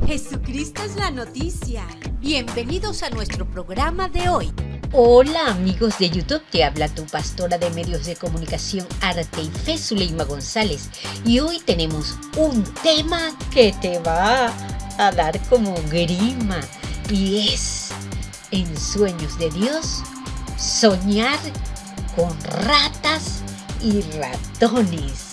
Jesucristo es la noticia. Bienvenidos a nuestro programa de hoy. Hola amigos de YouTube, te habla tu pastora de medios de comunicación, arte y fe, Zuleima González. Y hoy tenemos un tema que te va a dar como grima. Y es, en sueños de Dios, soñar con ratas y ratones.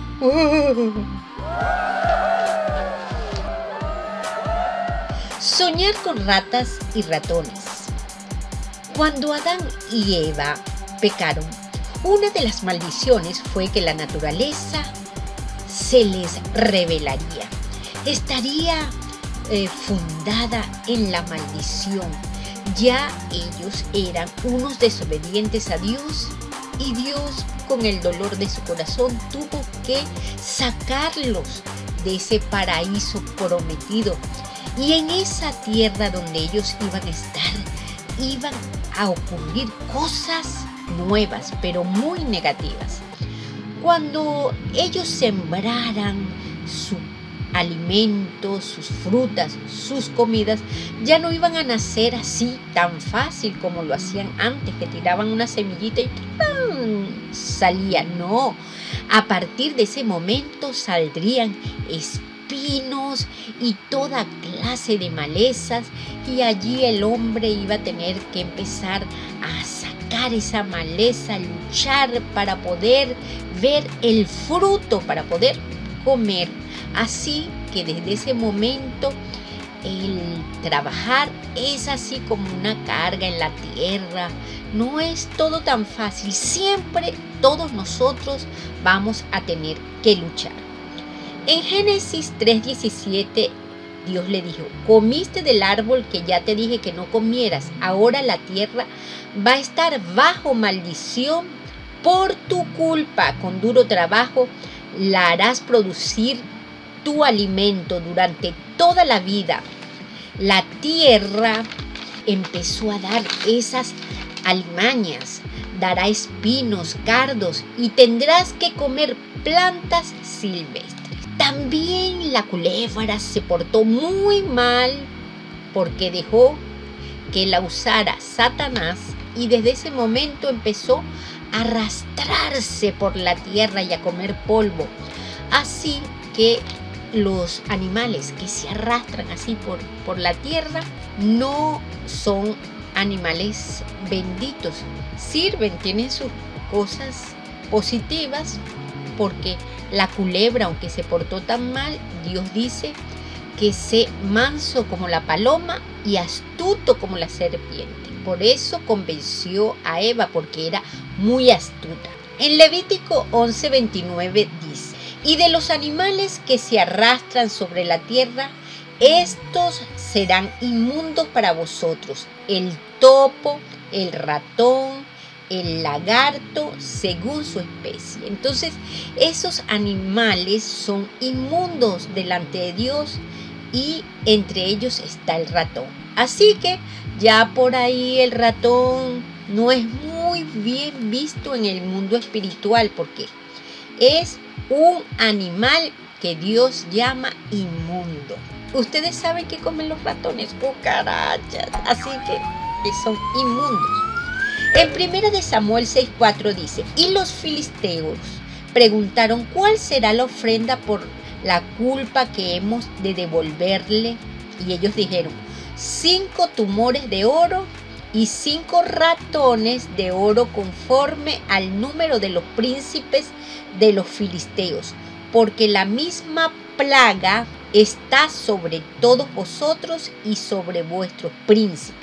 Soñar con ratas y ratones. Cuando Adán y Eva pecaron, una de las maldiciones fue que la naturaleza se les revelaría. Estaría fundada en la maldición. Ya ellos eran unos desobedientes a Dios y Dios, con el dolor de su corazón, tuvo que sacarlos de ese paraíso prometido. Y en esa tierra donde ellos iban a estar, iban a ocurrir cosas nuevas, pero muy negativas. Cuando ellos sembraran su alimento, sus frutas, sus comidas, ya no iban a nacer así tan fácil como lo hacían antes, que tiraban una semillita y ¡pam!, salía. No, a partir de ese momento saldrían espinos y toda clase de malezas, y allí el hombre iba a tener que empezar a sacar esa maleza, luchar para poder ver el fruto, para poder comer. Así que desde ese momento el trabajar es así como una carga en la tierra. No es todo tan fácil. Siempre todos nosotros vamos a tener que luchar. En Génesis 3:17, Dios le dijo: comiste del árbol que ya te dije que no comieras. Ahora la tierra va a estar bajo maldición por tu culpa. Con duro trabajo la harás producir tu alimento durante toda la vida. La tierra empezó a dar esas alimañas, dará espinos, cardos, y tendrás que comer plantas silvestres. También la culebra se portó muy mal porque dejó que la usara Satanás, y desde ese momento empezó a arrastrarse por la tierra y a comer polvo. Así que los animales que se arrastran así por la tierra no son animales benditos. Sirven, tienen sus cosas positivas, porque la culebra, aunque se portó tan mal, Dios dice que sé manso como la paloma y astuto como la serpiente. Por eso convenció a Eva, porque era muy astuta. En Levítico 11:29 dice: y de los animales que se arrastran sobre la tierra, estos serán inmundos para vosotros: el topo, el ratón, el lagarto, según su especie. Entonces, esos animales son inmundos delante de Dios, y entre ellos está el ratón. Así que ya por ahí el ratón no es muy bien visto en el mundo espiritual, porque es un animal que Dios llama inmundo. Ustedes saben que comen los ratones, cucarachas, así que son inmundos. En 1 de Samuel 6:4 dice: y los filisteos preguntaron: ¿cuál será la ofrenda por la culpa que hemos de devolverle? Y ellos dijeron: 5 tumores de oro y 5 ratones de oro, conforme al número de los príncipes de los filisteos, porque la misma plaga está sobre todos vosotros y sobre vuestros príncipes.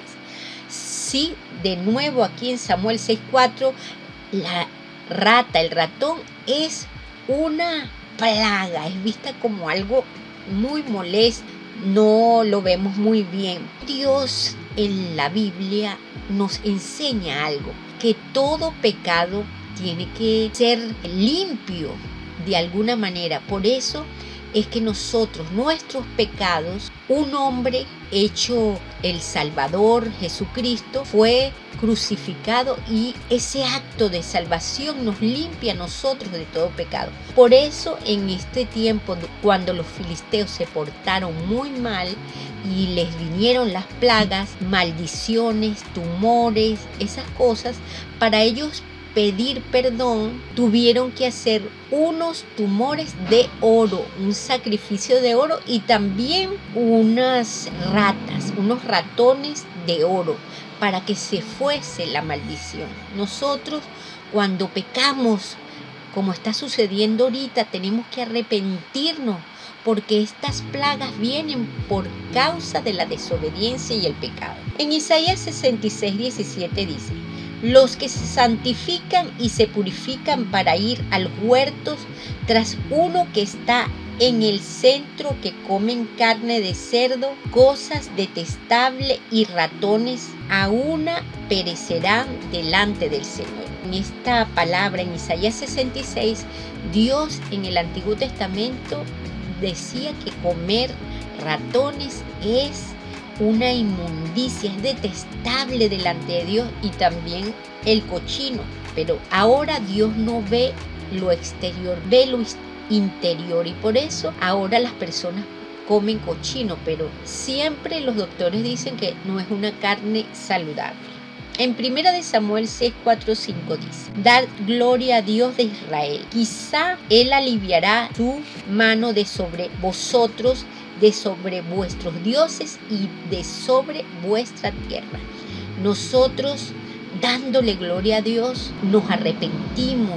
Sí, de nuevo aquí en Samuel 6:4, la rata, el ratón, es una plaga, es vista como algo muy molesto, no lo vemos muy bien. Dios en la Biblia nos enseña algo, que todo pecado tiene que ser limpio de alguna manera. Por eso es que nosotros, nuestros pecados, un hombre hecho el Salvador, Jesucristo, fue crucificado y ese acto de salvación nos limpia a nosotros de todo pecado. Por eso en este tiempo, cuando los filisteos se portaron muy mal y les vinieron las plagas, maldiciones, tumores, esas cosas, para ellos pedir perdón, tuvieron que hacer unos tumores de oro, un sacrificio de oro y también unas ratas, unos ratones de oro para que se fuese la maldición. Nosotros cuando pecamos, como está sucediendo ahorita, tenemos que arrepentirnos porque estas plagas vienen por causa de la desobediencia y el pecado. En Isaías 66:17 dice: los que se santifican y se purifican para ir a los huertos tras uno que está en el centro, que comen carne de cerdo, cosas detestables y ratones, a una perecerán delante del Señor. En esta palabra, en Isaías 66, Dios en el Antiguo Testamento decía que comer ratones es una inmundicia, es detestable delante de Dios, y también el cochino. Pero ahora Dios no ve lo exterior, ve lo interior, y por eso ahora las personas comen cochino, pero siempre los doctores dicen que no es una carne saludable. En 1 de Samuel 6:4-5 dice: dad gloria a Dios de Israel, quizá Él aliviará su mano de sobre vosotros, de sobre vuestros dioses y de sobre vuestra tierra. Nosotros, dándole gloria a Dios, nos arrepentimos.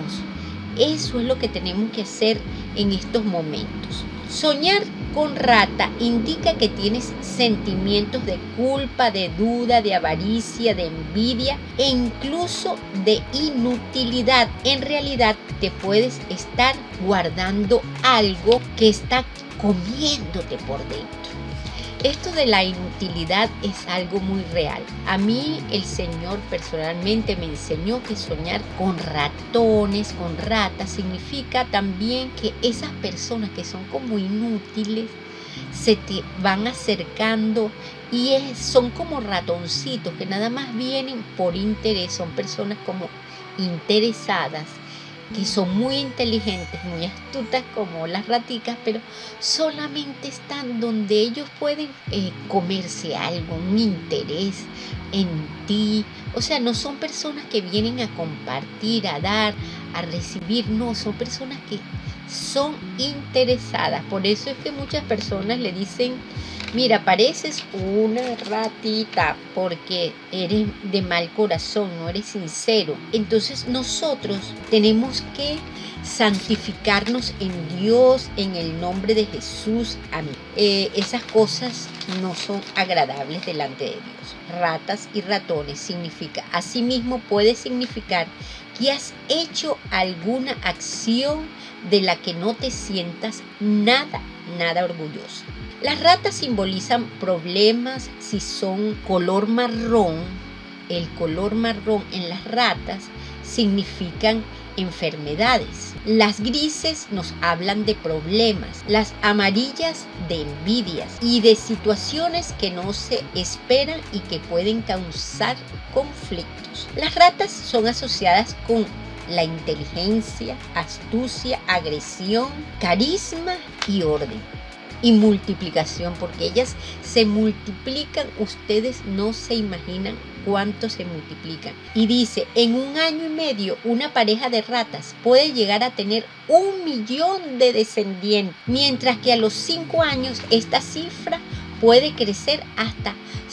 Eso es lo que tenemos que hacer en estos momentos. Soñar con rata indica que tienes sentimientos de culpa, de duda, de avaricia, de envidia e incluso de inutilidad. En realidad te puedes estar guardando algo que está comiéndote por dentro. Esto de la inutilidad es algo muy real. A mí el Señor personalmente me enseñó que soñar con ratones, con ratas, significa también que esas personas que son como inútiles se te van acercando y son como ratoncitos que nada más vienen por interés. Son personas como interesadas, que son muy inteligentes, muy astutas como las raticas, pero solamente están donde ellos pueden comerse algo, un interés en ti. O sea, no son personas que vienen a compartir, a dar, a recibir, no, son personas que son interesadas. Por eso es que muchas personas le dicen: mira, pareces una ratita porque eres de mal corazón, no eres sincero. Entonces nosotros tenemos que santificarnos en Dios, en el nombre de Jesús. Amén. Esas cosas no son agradables delante de Dios. Ratas y ratones significa, asimismo puede significar que has hecho alguna acción de la que no te sientas nada orgulloso. Las ratas simbolizan problemas. Si son color marrón, el color marrón en las ratas significan enfermedades. Las grises nos hablan de problemas. Las amarillas de envidias y de situaciones que no se esperan y que pueden causar conflictos. Las ratas son asociadas con la inteligencia, astucia, agresión, carisma y orden. Y multiplicación, porque ellas se multiplican. Ustedes no se imaginan cuánto se multiplican. Y dice: en 1 año y medio una pareja de ratas puede llegar a tener 1 millón de descendientes, mientras que a los 5 años esta cifra puede crecer hasta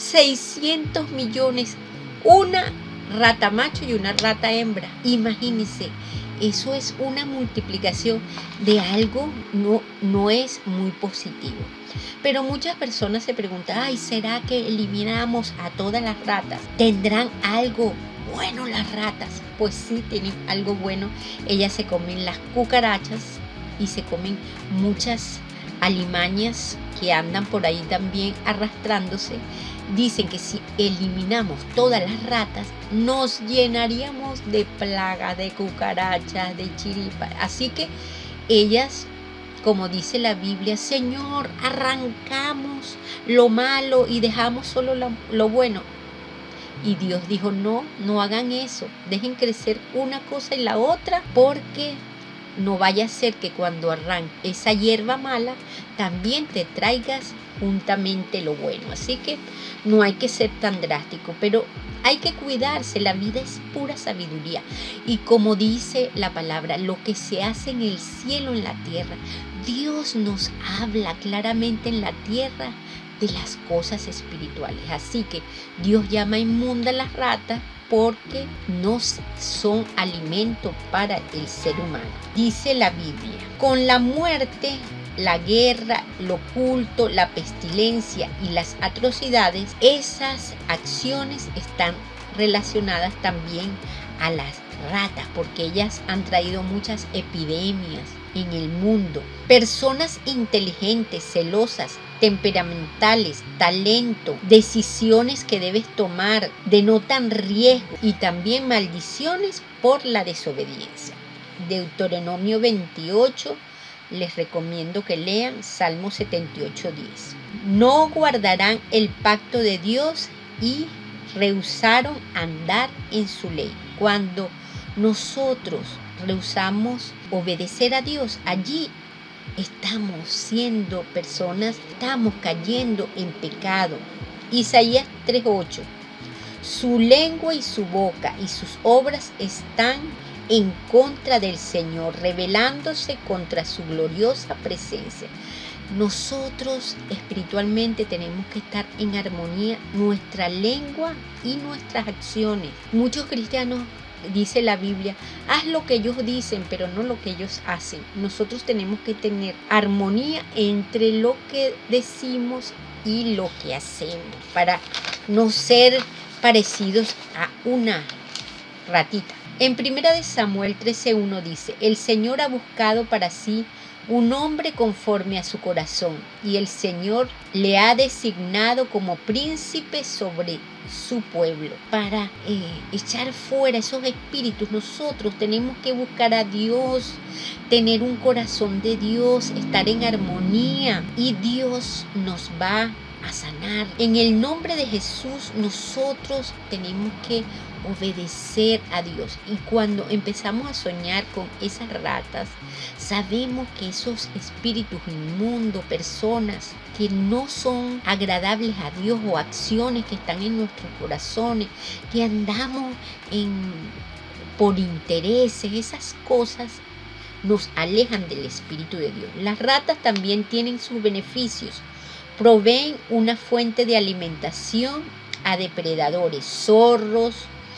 600 millones. Una rata macho y una rata hembra. Imagínense. Eso es una multiplicación de algo, no es muy positivo. Pero muchas personas se preguntan: ay, ¿será que eliminamos a todas las ratas? ¿Tendrán algo bueno las ratas? Pues sí, tienen algo bueno. Ellas se comen las cucarachas y se comen muchas alimañas que andan por ahí también arrastrándose. Dicen que si eliminamos todas las ratas, nos llenaríamos de plagas, de cucarachas, de chiripas. Así que ellas como dice la Biblia, Señor, arrancamos lo malo y dejamos solo lo bueno. Y Dios dijo, no hagan eso, dejen crecer una cosa y la otra, porque no vaya a ser que cuando arranque esa hierba mala, también te traigas juntamente lo bueno. Así que no hay que ser tan drástico, pero hay que cuidarse. La vida es pura sabiduría. Y como dice la palabra, lo que se hace en el cielo, en la tierra, Dios nos habla claramente en la tierra de las cosas espirituales. Así que Dios llama inmunda a las ratas porque no son alimento para el ser humano. Dice la Biblia, con la muerte, la guerra, lo oculto, la pestilencia y las atrocidades, esas acciones están relacionadas también a las ratas, porque ellas han traído muchas epidemias en el mundo. Personas inteligentes, celosas, temperamentales, talento, decisiones que debes tomar, denotan riesgo y también maldiciones por la desobediencia. Deuteronomio 28, les recomiendo que lean Salmo 78:10. No guardarán el pacto de Dios y rehusaron andar en su ley. Cuando nosotros rehusamos obedecer a Dios, allí estamos siendo personas, estamos cayendo en pecado. Isaías 3:8. Su lengua y su boca y sus obras están en contra del Señor, rebelándose contra su gloriosa presencia. Nosotros espiritualmente tenemos que estar en armonía, nuestra lengua y nuestras acciones. Muchos cristianos, dice la Biblia, haz lo que ellos dicen, pero no lo que ellos hacen. Nosotros tenemos que tener armonía entre lo que decimos y lo que hacemos, para no ser parecidos a una ratita. En 1 Samuel 13:1 dice, el Señor ha buscado para sí un hombre conforme a su corazón, y el Señor le ha designado como príncipe sobre su pueblo. Para echar fuera esos espíritus, nosotros tenemos que buscar a Dios, tener un corazón de Dios, estar en armonía, y Dios nos va a sanar. En el nombre de Jesús, nosotros tenemos que obedecer a Dios. Y cuando empezamos a soñar con esas ratas, sabemos que esos espíritus inmundos, personas que no son agradables a Dios, o acciones que están en nuestros corazones, que andamos por intereses, esas cosas nos alejan del Espíritu de Dios. Las ratas también tienen sus beneficios. Proveen una fuente de alimentación a depredadores, zorros,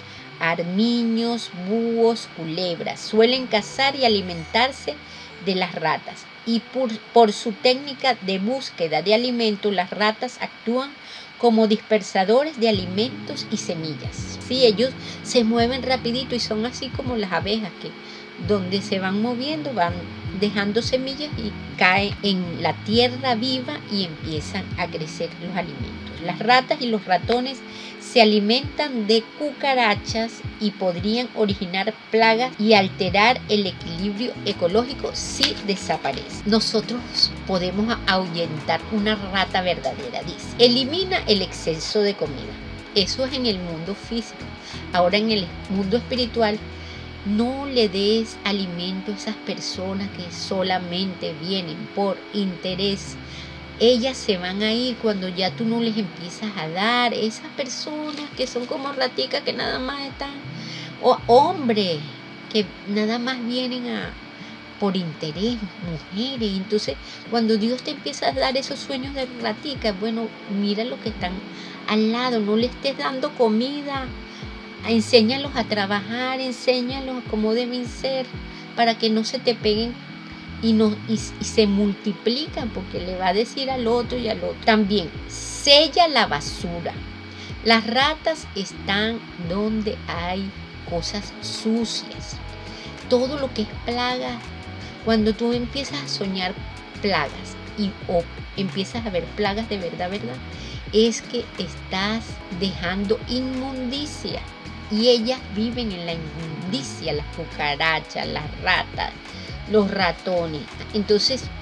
armiños, búhos, culebras. Suelen cazar y alimentarse de las ratas. Y por su técnica de búsqueda de alimento, las ratas actúan como dispersadores de alimentos y semillas. Sí, ellos se mueven rapidito y son así como las abejas, que donde se van moviendo van dejando semillas y caen en la tierra viva y empiezan a crecer los alimentos. Las ratas y los ratones se alimentan de cucarachas y podrían originar plagas y alterar el equilibrio ecológico si desaparece. Nosotros podemos ahuyentar una rata verdadera, dice. Elimina el exceso de comida. Eso es en el mundo físico. Ahora en el mundo espiritual, no le des alimento a esas personas que solamente vienen por interés. Ellas se van a ir cuando ya tú no les empiezas a dar. Esas personas que son como raticas, que nada más están, o hombres que nada más vienen por interés, mujeres. Entonces, cuando Dios te empieza a dar esos sueños de raticas, bueno, mira lo que están al lado, no le estés dando comida. Enséñalos a trabajar, enséñalos cómo deben ser, para que no se te peguen y se multiplican, porque le va a decir al otro y al otro. También, sella la basura. Las ratas están donde hay cosas sucias. Todo lo que es plaga, cuando tú empiezas a soñar plagas o empiezas a ver plagas de verdad, es que estás dejando inmundicia. Y ellas viven en la inmundicia, las cucarachas, las ratas, los ratones. Entonces,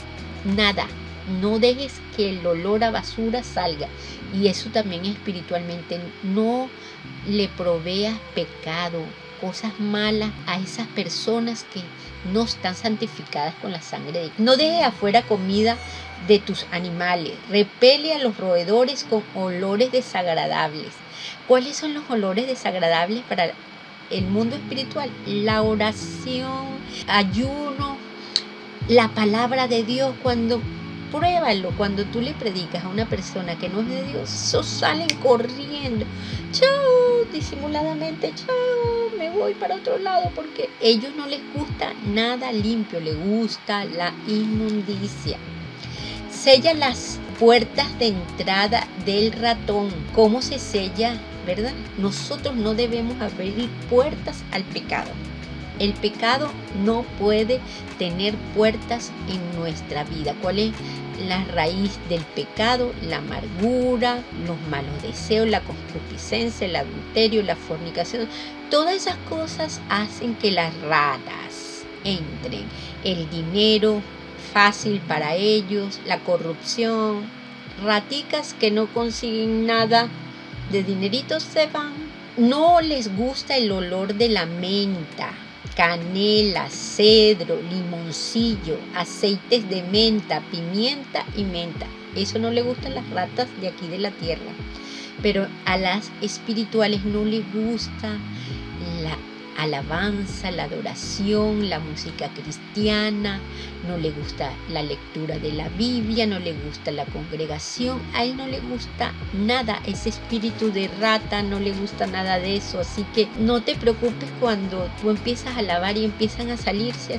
nada. No dejes que el olor a basura salga. Y eso también espiritualmente. No le proveas pecado, cosas malas a esas personas que no están santificadas con la sangre de Cristo. No dejes afuera comida de tus animales. Repele a los roedores con olores desagradables. ¿Cuáles son los olores desagradables para el mundo espiritual? La oración, ayuno, la palabra de Dios. Pruébalo, cuando tú le predicas a una persona que no es de Dios, esos salen corriendo. Chao, disimuladamente, chao, me voy para otro lado, porque a ellos no les gusta nada limpio, les gusta la inmundicia. Sella las puertas de entrada del ratón. ¿Cómo se sella, verdad? Nosotros no debemos abrir puertas al pecado. El pecado no puede tener puertas en nuestra vida. ¿Cuál es la raíz del pecado? La amargura, los malos deseos, la concupiscencia, el adulterio, la fornicación. Todas esas cosas hacen que las ratas entren. El dinero fácil para ellos, la corrupción. Raticas que no consiguen nada de dineritos se van. No les gusta el olor de la menta, canela, cedro, limoncillo, aceites de menta, pimienta y menta. Eso no le gustan a las ratas de aquí de la tierra. Pero a las espirituales no les gusta la alabanza, la adoración, la música cristiana, no le gusta la lectura de la Biblia, no le gusta la congregación, a él no le gusta nada, ese espíritu de rata no le gusta nada de eso. Así que no te preocupes cuando tú empiezas a alabar y empiezan a salirse.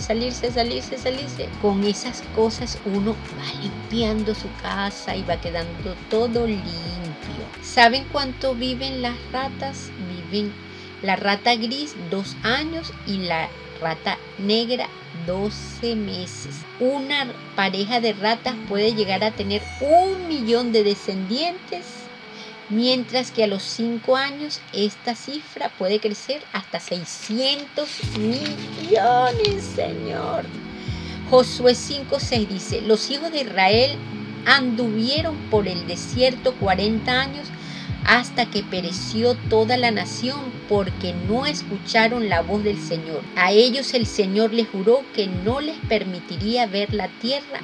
Con esas cosas uno va limpiando su casa y va quedando todo limpio. ¿Saben cuánto viven las ratas? Viven la rata gris 2 años y la rata negra 12 meses. Una pareja de ratas puede llegar a tener 1 millón de descendientes, mientras que a los 5 años esta cifra puede crecer hasta 600 millones, Señor. Josué 5:6 dice: los hijos de Israel anduvieron por el desierto 40 años hasta que pereció toda la nación, porque no escucharon la voz del Señor. A ellos el Señor les juró que no les permitiría ver la tierra.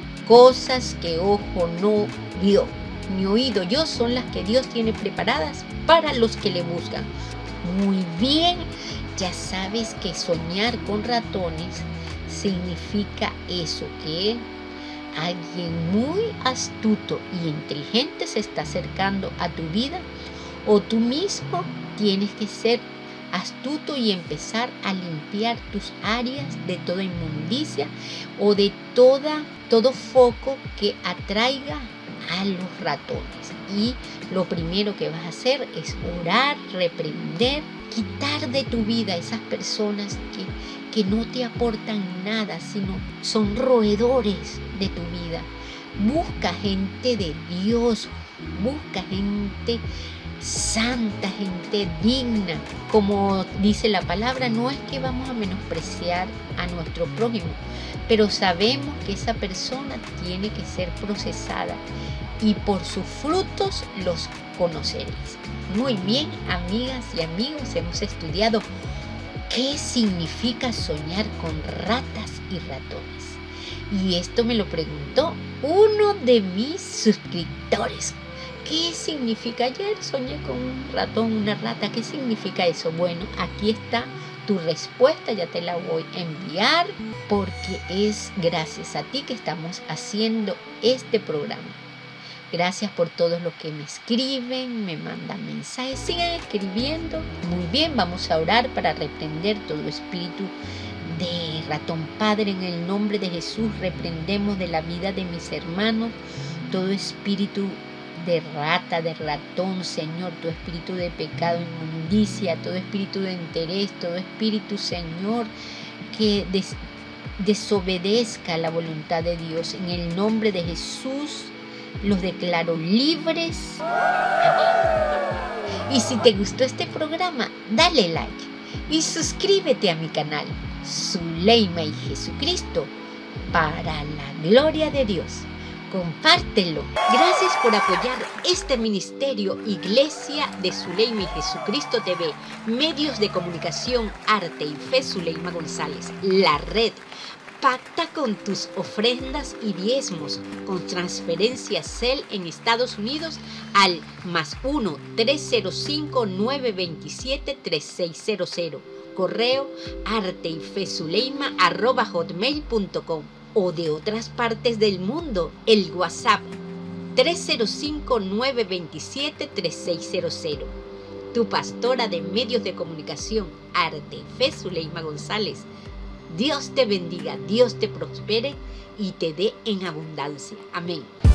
Cosas que ojo no vio, ni oído yo, son las que Dios tiene preparadas para los que le buscan. Muy bien, ya sabes que soñar con ratones significa eso, que alguien muy astuto y inteligente se está acercando a tu vida, o tú mismo tienes que ser astuto y empezar a limpiar tus áreas de toda inmundicia o de todo foco que atraiga a los ratones. Y lo primero que vas a hacer es orar, reprender, quitar de tu vida esas personas que no te aportan nada, sino son roedores de tu vida. Busca gente de Dios, busca gente santa, gente digna. Como dice la palabra, no es que vamos a menospreciar a nuestro prójimo, pero sabemos que esa persona tiene que ser procesada y por sus frutos los conoceréis. Muy bien, amigas y amigos, hemos estudiado ¿qué significa soñar con ratas y ratones? Y esto me lo preguntó uno de mis suscriptores. ¿Qué significa? Ayer soñé con un ratón, una rata. ¿Qué significa eso? Bueno, aquí está tu respuesta. Ya te la voy a enviar porque es gracias a ti que estamos haciendo este programa. Gracias por todos los que me escriben, me mandan mensajes, sigan escribiendo. Muy bien, vamos a orar para reprender todo espíritu de ratón. Padre, en el nombre de Jesús, reprendemos de la vida de mis hermanos todo espíritu de rata, de ratón, Señor, todo espíritu de pecado, inmundicia, todo espíritu de interés, todo espíritu, Señor, que desobedezca la voluntad de Dios. En el nombre de Jesús, los declaro libres. Amén. Y si te gustó este programa, dale like y suscríbete a mi canal. Zuleima y Jesucristo para la gloria de Dios. Compártelo. Gracias por apoyar este ministerio Iglesia de Zuleima y Jesucristo TV, medios de comunicación, arte y fe Zuleima González, la red. Pacta con tus ofrendas y diezmos con transferencia Zelle en Estados Unidos al +1 305 927 3600. Correo arteyfezuleima@hotmail.com, o de otras partes del mundo, el WhatsApp 305 927 3600. Tu pastora de medios de comunicación, Arte y Fe Zuleima González. Dios te bendiga, Dios te prospere y te dé en abundancia. Amén.